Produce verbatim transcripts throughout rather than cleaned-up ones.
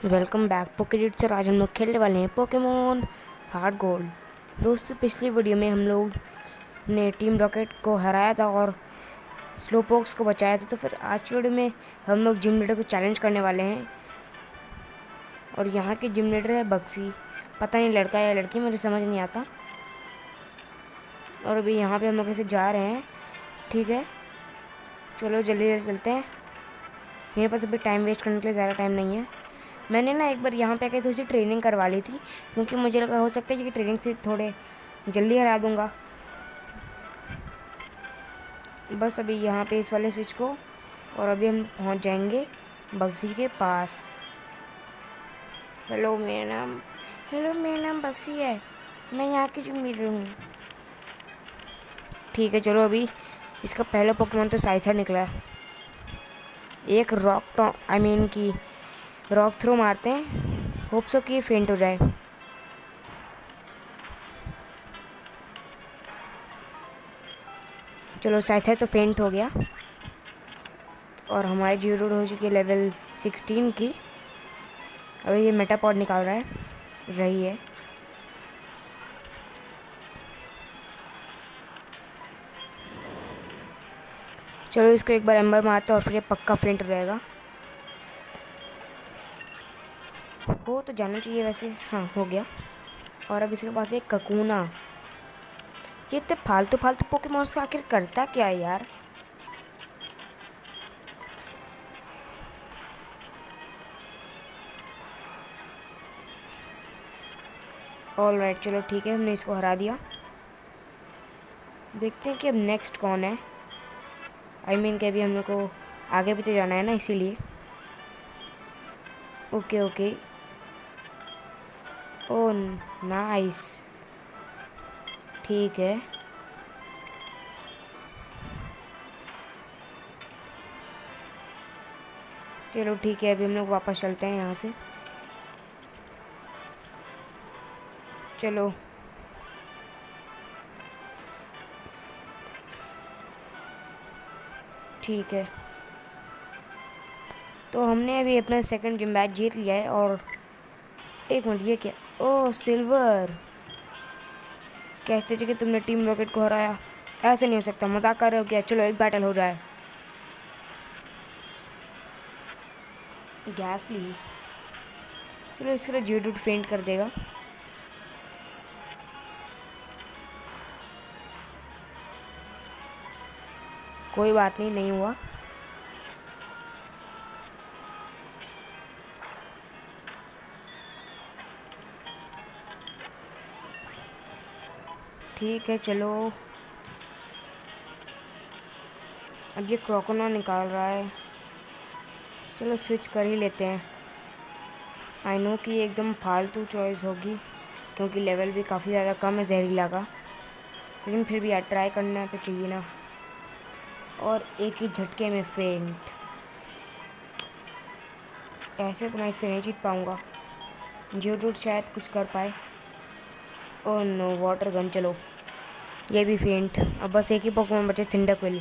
Welcome back पोकेडेट से। आज हम लोग खेलने वाले हैं पोकेमोन हार्ट गोल्ड। दोस्तों, पिछली वीडियो में हम लोग ने टीम रॉकेट को हराया था और स्लोपोक्स को बचाया था। तो फिर आज की वीडियो में हम लोग जिम लीडर को चैलेंज करने वाले हैं। और यहाँ के जिम लीडर है बक्सी, पता नहीं लड़का या लड़की, मुझे समझ नहीं आता। और अभी यहाँ पे हम लोग ऐसे जा रहे हैं। ठीक है, चलो जल्दी जल्दी चलते हैं। मेरे पास अभी टाइम वेस्ट करने के लिए ज़्यादा टाइम नहीं है। मैंने ना एक बार यहाँ पे आके थोड़ी सी ट्रेनिंग करवा ली थी, क्योंकि मुझे लगा हो सकता है कि ट्रेनिंग से थोड़े जल्दी हरा दूँगा। बस अभी यहाँ पे इस वाले स्विच को, और अभी हम पहुँच जाएंगे बक्सी के पास। हेलो मेरा नाम हेलो मेरा नाम बक्सी है, मैं यहाँ की जिम लीडर हूँ। ठीक है, चलो अभी इसका पहला पोकेमोन तो साइथर निकला है। एक रॉक टॉ आई मीन की रॉक थ्रो मारते हैं, होप सो कि ये फेंट हो जाए। चलो साइथर तो फेंट हो गया और हमारी जीरो हो चुकी है लेवल सिक्सटीन की। अभी ये मेटापॉड निकाल रहा है, रही है। चलो इसको एक बार एम्बर मारते हैं और फिर ये पक्का फेंट हो जाएगा। हो तो जाना चाहिए वैसे, हाँ हो गया। और अब इसके पास एक ककूना। ये इतने फालतू फालतू पोकेमोन से आखिर करता क्या है यार। ऑल राइट, चलो ठीक है, हमने इसको हरा दिया। देखते हैं कि अब नेक्स्ट कौन है। आई मीन कि अभी हम लोग को आगे भी तो जाना है ना, इसीलिए। ओके ओके, ओ नाइस, ठीक है। चलो ठीक है, अभी हम लोग वापस चलते हैं यहाँ से। चलो ठीक है, तो हमने अभी अपना सेकंड जिम बैच जीत लिया है। और एक मिनट, ये क्या, ओह सिल्वर, कैसे कि तुमने टीम रॉकेट को हराया? ऐसे नहीं हो सकता, मजाक कर रहे हो क्या? चलो एक बैटल हो जाए। गैसली, चलो इसके लिए जीडूट फेंट कर देगा। कोई बात नहीं, नहीं हुआ। ठीक है, चलो अब ये क्रोकोना निकाल रहा है। चलो स्विच कर ही लेते हैं। आई नो कि एकदम फालतू चॉइस होगी, क्योंकि लेवल भी काफ़ी ज़्यादा कम है जहरीला का, लेकिन फिर भी यार ट्राई करना तो चाहिए ना। और एक ही झटके में फेंट, ऐसे तो मैं इससे नहीं जीत पाऊँगा। जीओडूट शायद कुछ कर पाए। ओह नो, वाटर गन, चलो ये भी फेंट। अब बस एक ही पोकेमोन बचे, सिंडाक्विल।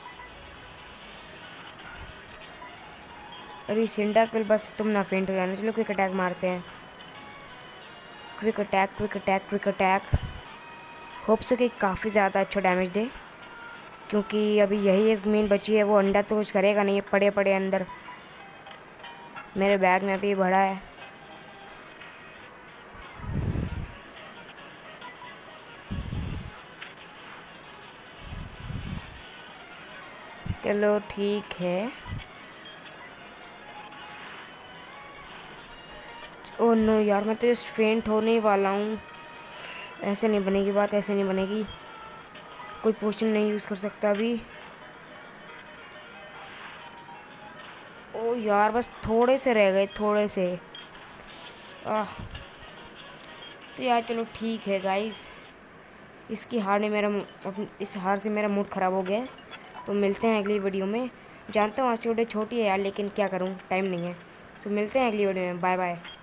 अभी सिंडाक्विल बस तुम ना फेंट हो जाना। चलो क्विक अटैक मारते हैं। Quick attack quick attack quick attack, hope so कि काफ़ी ज़्यादा अच्छा डैमेज दे, क्योंकि अभी यही एक मेन बची है। वो अंडा तो कुछ करेगा नहीं, पड़े पड़े अंदर मेरे बैग में अभी भरा है। चलो ठीक है। ओह नो यार, मैं तो जस्ट फेंट होने ही वाला हूँ। ऐसे नहीं बनेगी बात, ऐसे नहीं बनेगी। कोई पोशन नहीं यूज़ कर सकता अभी। ओ यार, बस थोड़े से रह गए, थोड़े से। आह, तो यार चलो ठीक है गाइस, इसकी हार ने मेरा इस हार से मेरा मूड ख़राब हो गया। तो मिलते हैं अगली वीडियो में। जानता हूँ आज की वीडियो छोटी है यार, लेकिन क्या करूँ, टाइम नहीं है। तो मिलते हैं अगली वीडियो में। Bye bye.